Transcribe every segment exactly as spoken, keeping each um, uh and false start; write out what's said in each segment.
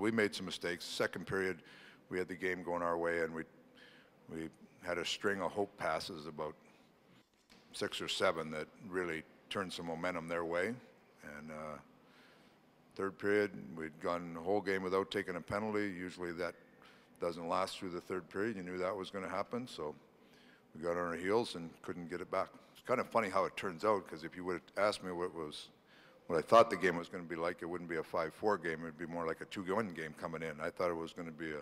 we made some mistakes. Second period, we had the game going our way, and we we had a string of hope passes, about six or seven, that really turned some momentum their way. And uh, third period, we'd gone the whole game without taking a penalty. Usually that doesn't last through the third period. You knew that was going to happen, so we got on our heels and couldn't get it back. It's kind of funny how it turns out, because if you would have asked me what was what I thought the game was going to be like, it wouldn't be a five four game. It would be more like a two one game coming in. I thought it was going to be a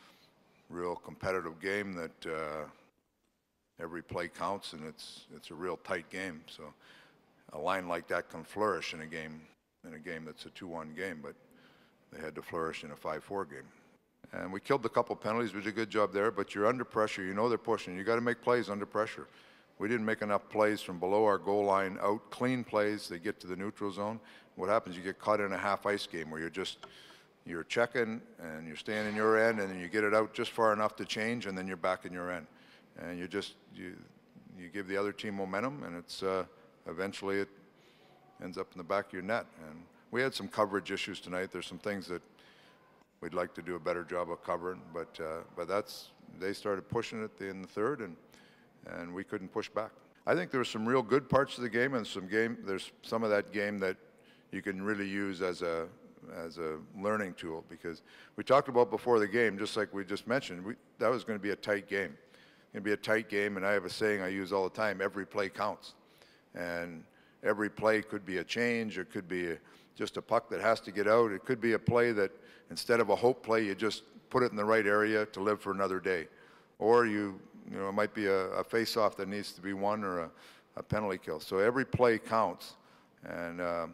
real competitive game that uh, every play counts, and it's it's a real tight game. So a line like that can flourish in a game in a game that's a two one game, but they had to flourish in a five four game. And we killed a couple penalties. We did a good job there, but you're under pressure. You know they're pushing. You got to make plays under pressure. We didn't make enough plays from below our goal line out, clean plays. They get to the neutral zone. What happens, you get caught in a half ice game where you're just, you're checking and you're staying in your end, and then you get it out just far enough to change, and then you're back in your end. And you just, you, you give the other team momentum, and it's, uh, eventually it ends up in the back of your net. And we had some coverage issues tonight. There's some things that we'd like to do a better job of covering, but uh, but that's, they started pushing it in the third, and and we couldn't push back. I think there were some real good parts of the game, and some game there's some of that game that you can really use as a as a learning tool, because we talked about before the game, just like we just mentioned, we, that was going to be a tight game. It's going to be a tight game, and I have a saying I use all the time: every play counts, and every play could be a change, it could be a, just a puck that has to get out. It could be a play that instead of a hope play, you just put it in the right area to live for another day. Or you, you know, it might be a, a face-off that needs to be won, or a, a penalty kill. So every play counts. And um,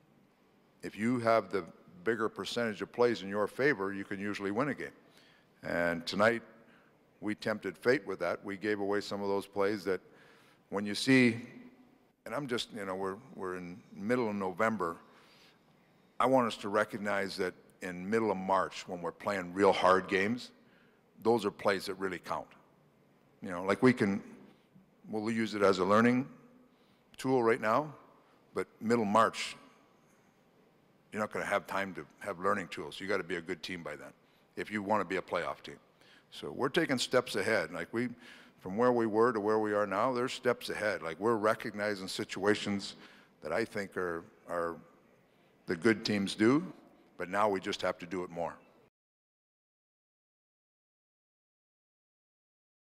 if you have the bigger percentage of plays in your favor, you can usually win a game. And tonight, we tempted fate with that. We gave away some of those plays that when you see, and I'm just, you know, we're, we're in middle of November, I want us to recognize that in middle of March, when we're playing real hard games, those are plays that really count. You know, like we can, we'll use it as a learning tool right now, but middle March, you're not going to have time to have learning tools. You got to be a good team by then if you want to be a playoff team. So we're taking steps ahead. Like we, from where we were to where we are now, there's steps ahead. Like we're recognizing situations that I think are, are the good teams do, but now we just have to do it more.